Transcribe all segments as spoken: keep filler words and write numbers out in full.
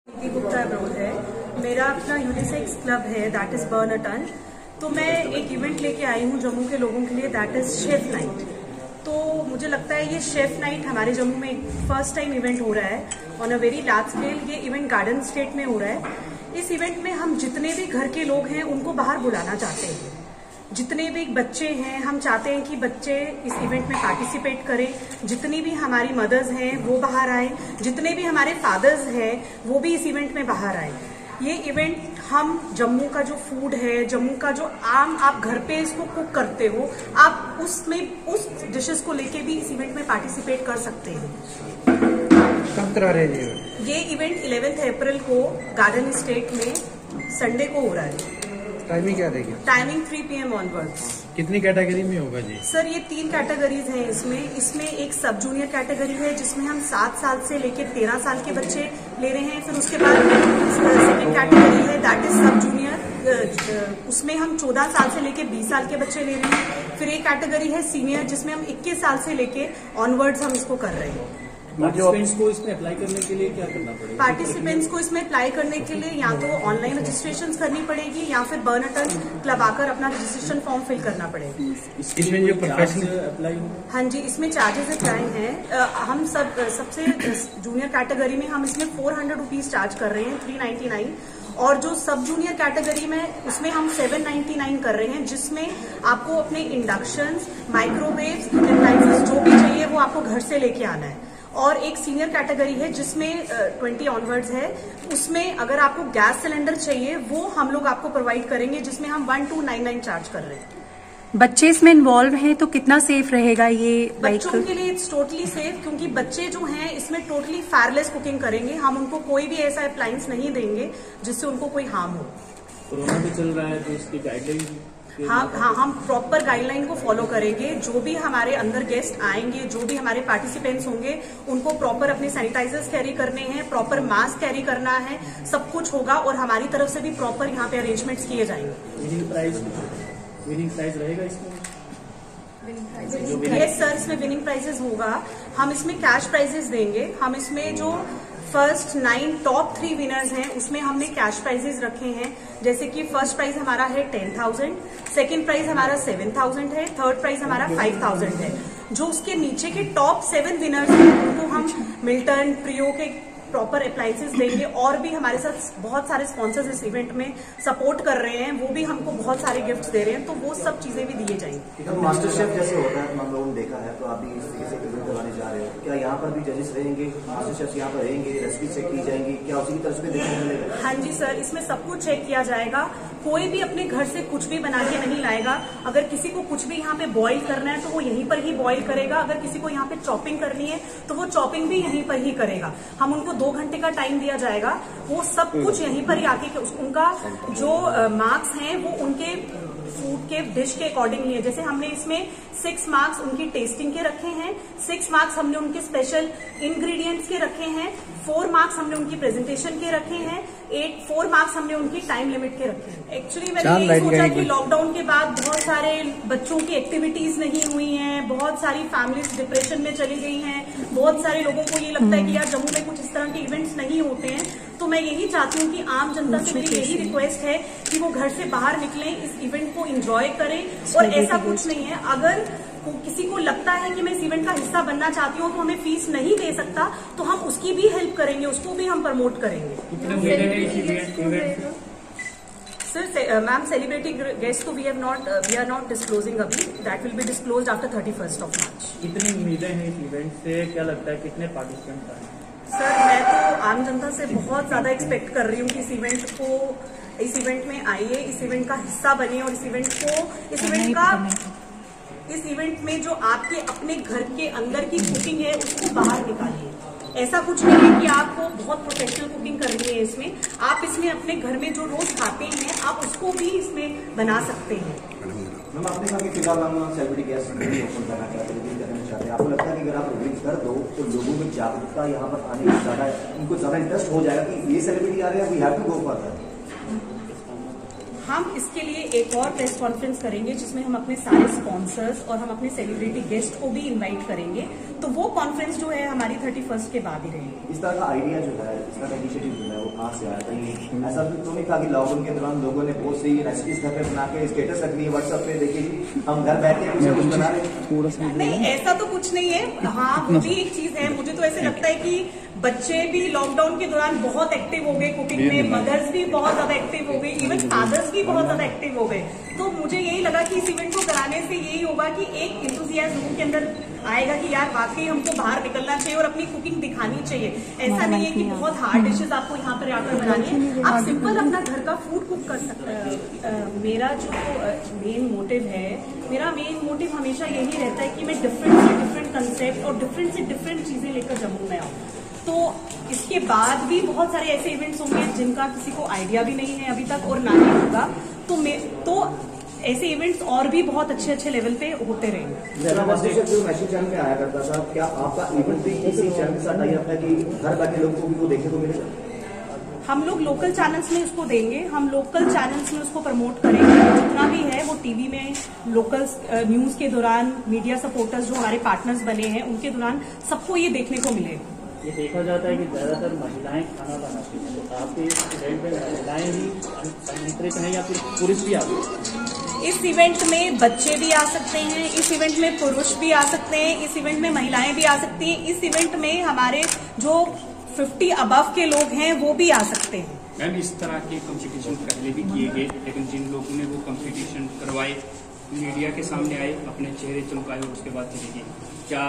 Gupta abroad है। मेरा अपना यूनिसेक्स क्लब है that is burn a ton. तो मैं एक इवेंट लेके आई हूँ जम्मू के लोगों के लिए दैट इज शेफ नाइट। तो मुझे लगता है ये शेफ नाइट हमारे जम्मू में फर्स्ट टाइम इवेंट हो रहा है on a very large scale. ये इवेंट गार्डन स्टेट में हो रहा है। इस इवेंट में हम जितने भी घर के लोग हैं उनको बाहर बुलाना चाहते हैं। जितने भी बच्चे हैं हम चाहते हैं कि बच्चे इस इवेंट में पार्टिसिपेट करें। जितनी भी हमारी मदर्स हैं वो बाहर आए, जितने भी हमारे फादर्स हैं वो भी इस इवेंट में बाहर आए। ये इवेंट हम जम्मू का जो फूड है, जम्मू का जो आम आप घर पे इसको कुक करते हो, आप उसमें उस डिशेस को लेके भी इस इवेंट में पार्टिसिपेट कर सकते हैं। कब करा रहे हैं ये ये इवेंट इलेवेंथ अप्रैल को गार्डन स्टेट में संडे को हो रहा है। टाइमिंग क्या देगी? Timing three P M onwards. कितनी कैटेगरी में होगा जी? सर ये तीन कैटेगरीज हैं इसमें। इसमें एक सब जूनियर कैटेगरी है जिसमें हम सात साल से लेकर तेरह साल के बच्चे ले रहे हैं। फिर उसके बाद सेकेंड कैटेगरी है दैट इज सब जूनियर, उसमें हम चौदह साल से लेकर बीस साल के बच्चे ले रहे हैं। फिर एक कैटेगरी है सीनियर जिसमें हम इक्कीस साल से लेकर ऑनवर्ड्स हम इसको कर रहे हैं। पार्टिसिपेंट्स को इसमें अप्लाई करने के लिए क्या करना पड़ेगा? पार्टिसिपेंट्स को इसमें अप्लाई करने के लिए या तो ऑनलाइन रजिस्ट्रेशन करनी पड़ेगी या फिर बर्न अ टन क्लब आकर अपना रजिस्ट्रेशन फॉर्म फिल करना पड़ेगा। इसमें जो प्रोफेशनल अप्लाई? हाँ जी, इसमें चार्जेस अप्लाई हैं। हम सब सबसे जूनियर कैटेगरी में हम इसमें फोर हंड्रेड रुपीज चार्ज कर रहे हैं, थ्री नाइन्टी नाइन। और जो सब जूनियर कैटेगरी में उसमें हम सेवन नाइन्टी नाइन कर रहे हैं, जिसमें आपको अपने इंडक्शंस, माइक्रोवेव्स, अप्लायंसेस जो भी चाहिए वो आपको घर से लेके आना है। और एक सीनियर कैटेगरी है जिसमें ट्वेंटी ऑनवर्ड्स है, उसमें अगर आपको गैस सिलेंडर चाहिए वो हम लोग आपको प्रोवाइड करेंगे, जिसमें हम one two nine nine charge कर रहे हैं। बच्चे इसमें इन्वॉल्व हैं तो कितना सेफ रहेगा ये? बच्चों के लिए इट्स टोटली सेफ, क्योंकि बच्चे जो हैं इसमें टोटली फायरलेस कुकिंग करेंगे। हम उनको कोई भी ऐसा अप्लायंस नहीं देंगे जिससे उनको कोई हार्म हो। कोरोना भी चल रहा है तो इसकी गाइडलाइन हाँ हाँ हम प्रॉपर गाइडलाइन को फॉलो करेंगे। जो भी हमारे अंदर गेस्ट आएंगे, जो भी हमारे पार्टिसिपेंट्स होंगे, उनको प्रॉपर अपने सैनिटाइजर्स कैरी करने हैं, प्रॉपर मास्क कैरी करना है, सब कुछ होगा। और हमारी तरफ से भी प्रॉपर यहाँ पे अरेंजमेंट्स किए जाएंगे। विनिंग प्राइज विनिंग प्राइज रहेगा इसमें? यस सर, इसमें विनिंग प्राइजेस होगा। हम इसमें कैश प्राइजेस देंगे। हम इसमें जो first nine top three winners हैं उसमें हमने कैश प्राइजेस रखे हैं। जैसे कि फर्स्ट प्राइज हमारा है टेन थाउजेंड, सेकेंड प्राइज हमारा सेवन थाउजेंड है, थर्ड प्राइज हमारा फाइव थाउजेंड है। जो उसके नीचे के टॉप सेवन विनर्स हैं उनको हम मिल्टन, प्रियो के प्रॉपर अप्लायंसेस देंगे। और भी हमारे साथ बहुत सारे स्पॉन्सर्स इस इवेंट में सपोर्ट कर रहे हैं, वो भी हमको बहुत सारे गिफ्ट्स दे रहे हैं, तो वो सब चीजें भी दिए जाएंगी। तो मास्टर शेफ जैसे होता है हम लोगों ने देखा है, तो आप भी इस तरीके से इवेंट करवाने जा रहे हो, क्या यहाँ पर भी जजेस रहेंगे? मास्टर शेफ यहाँ पर रहेंगे, रेसिपी चेक की जाएंगी, क्या उसी की तरफ से देखने को मिलेगा? हाँ जी सर, इसमें सब कुछ चेक किया जाएगा। कोई भी अपने घर से कुछ भी बना के नहीं लाएगा। अगर किसी को कुछ भी यहाँ पे बॉईल करना है तो वो यहीं पर ही बॉईल करेगा। अगर किसी को यहाँ पे चॉपिंग करनी है तो वो चॉपिंग भी यहीं पर ही करेगा। हम उनको दो घंटे का टाइम दिया जाएगा, वो सब कुछ यहीं पर ही आके उनका जो मार्क्स हैं वो उनके फूड के डिश के अकॉर्डिंगली है। जैसे हमने इसमें सिक्स मार्क्स उनकी टेस्टिंग के रखे हैं, सिक्स मार्क्स हमने उनके स्पेशल इंग्रेडिएंट्स के रखे हैं, फोर मार्क्स हमने उनकी प्रेजेंटेशन के रखे हैं, एट फोर मार्क्स हमने उनकी टाइम लिमिट के रखे हैं। एक्चुअली मैंने यही सोचा कि लॉकडाउन के बाद बहुत सारे बच्चों की एक्टिविटीज नहीं हुई हैं, बहुत सारी फैमिलीज डिप्रेशन में चली गई हैं, बहुत सारे लोगों को ये लगता है कि यार जम्मू में कुछ इस तरह के इवेंट्स नहीं होते हैं। तो मैं यही चाहती हूँ कि आम जनता से मेरी यही रिक्वेस्ट है कि वो घर से बाहर निकलें, इस इवेंट को एंजॉय करें। और ऐसा कुछ नहीं है, अगर किसी को लगता है कि मैं इस इवेंट का हिस्सा बनना चाहती हूँ तो हमें फीस नहीं दे सकता, तो हम उसकी भी हेल्प करेंगे, उसको भी हम प्रमोट करेंगे। सर मैम, सेलिब्रिटी गेस्ट तो we have not we are not disclosing अभी, that will be disclosed after thirty first of March. कितनी उम्मीदें हैं इस इवेंट से? क्या लगता है कितने पार्टिसिपेंट आए? सर मैं तो आम जनता से बहुत ज्यादा एक्सपेक्ट कर रही हूँ कि इस इवेंट को इस इवेंट में आइए, इस इवेंट का हिस्सा बनिए और इस इवेंट को इस इवेंट का इस इवेंट में जो आपके अपने घर के अंदर की कुकिंग है उसको बाहर निकालिए। ऐसा कुछ नहीं है कि आपको बहुत प्रोफेशनल कुकिंग करनी है इसमें, आप इसमें अपने घर में जो रोज खाते हैं आप उसको भी इसमें बना सकते हैं। मैम आपने कहा कि फिलहाल हम सेलिब्रिटी गेस्ट ओपन करना चाहते हैं, करना चाहते हैं, आपको लगता है कि अगर आप रिलीज कर दो तो लोगों में जागरूकता यहाँ पर आने में ज्यादा उनको ज्यादा इंटरेस्ट हो जाएगा कि ये सेलिब्रिटी आ रहे हैं, we have to go for that? हम इसके लिए एक और प्रेस कॉन्फ्रेंस करेंगे जिसमें हम अपने सारे स्पॉन्सर्स और हम अपने सेलिब्रिटी गेस्ट को भी इनवाइट करेंगे। तो वो कॉन्फ्रेंस जो है हमारी थर्टी फर्स्ट के बाद ही रहेगी। इस तरह का आइडिया जो है, इस तरह का इनिशिएटिव जो है वो कहाँ से आया? कहीं ऐसा तो नहीं था कि लॉकडाउन के दौरान लोगों ने बहुत सी रेसिपीज घर पे बना के स्टेटस रख दी व्हाट्सएप पे, देखिए हम घर बैठ के कुछ कुछ बना रहे हैं? नहीं, ऐसा तो कुछ नहीं है। हाँ, वो भी एक चीज है। मुझे तो ऐसे लगता है कि बच्चे भी लॉकडाउन के दौरान बहुत एक्टिव हो गए कुकिंग में, मदर्स भी बहुत ज्यादा एक्टिव हो गई, इवन फादर्स भी बहुत ज्यादा एक्टिव हो गए। तो मुझे यही लगा कि इस इवेंट को कराने से यही होगा कि एक इंथुजियाज्म लोगों के अंदर आएगा कि यार वाकई हमको बाहर निकलना चाहिए और अपनी कुकिंग दिखानी चाहिए। ऐसा नहीं है कि बहुत हार्ड डिशेज आपको यहाँ पर आकर बनानी है, आप सिंपल अपना घर का फूड कुक कर सकते हैं। मेरा जो मेन मोटिव है, मेरा मेन मोटिव हमेशा यही रहता है कि मैं डिफरेंट से डिफरेंट कंसेप्ट और डिफरेंट से डिफरेंट चीजें लेकर जम्मू में आऊँ। तो इसके बाद भी बहुत सारे ऐसे इवेंट्स होंगे जिनका किसी को आइडिया भी नहीं है अभी तक और ना ही होगा। तो मैं तो ऐसे इवेंट्स और भी बहुत अच्छे अच्छे लेवल पे होते रहेंगे। जो नेशनल चैनल पे आया करता था, क्या आपका इवेंट भी इसी चैनल के साथ आई है कि घर बैठे लोगों को भी वो देखने को मिलेगा? हम लोग लोकल चैनल्स में उसको देंगे, हम लोकल चैनल्स में उसको प्रमोट करेंगे। जितना भी है वो टीवी में लोकल न्यूज के दौरान मीडिया सपोर्टर्स जो हमारे पार्टनर्स बने हैं उनके दौरान सबको ये देखने को मिलेगा। ये देखा जाता है कि ज्यादातर महिलाएं खाना बनाती हैं, तो आपके इस इवेंट में महिलाएं ही आमंत्रित हैं या फिर पुरुष भी आते हैं? इस इवेंट में बच्चे भी आ सकते हैं, इस इवेंट में पुरुष भी आ सकते हैं, इस इवेंट में महिलाएं भी आ सकती हैं, इस इवेंट में हमारे जो पचास अबव के लोग हैं वो भी आ सकते हैं। मैम, इस तरह के कंपटीशन पहले भी किए गए, लेकिन जिन लोगों ने वो कंपटीशन करवाए मीडिया के सामने आए, अपने चेहरे चमकाए और उसके बाद चले गए। क्या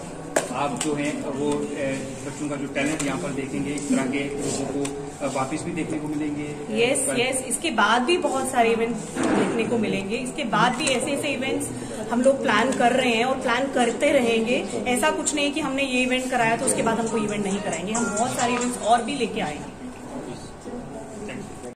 आप जो हैं वो बच्चों का जो टैलेंट यहाँ पर देखेंगे, इस तरह के लोगों को वापस भी देखने को मिलेंगे? यस यस, इसके बाद भी बहुत सारे इवेंट्स देखने को मिलेंगे। इसके बाद भी ऐसे ऐसे इवेंट्स हम लोग प्लान कर रहे हैं और प्लान करते रहेंगे। ऐसा कुछ नहीं कि हमने ये इवेंट कराया तो उसके बाद हम कोई इवेंट नहीं कराएंगे। हम बहुत सारे इवेंट्स और भी लेके आएंगे।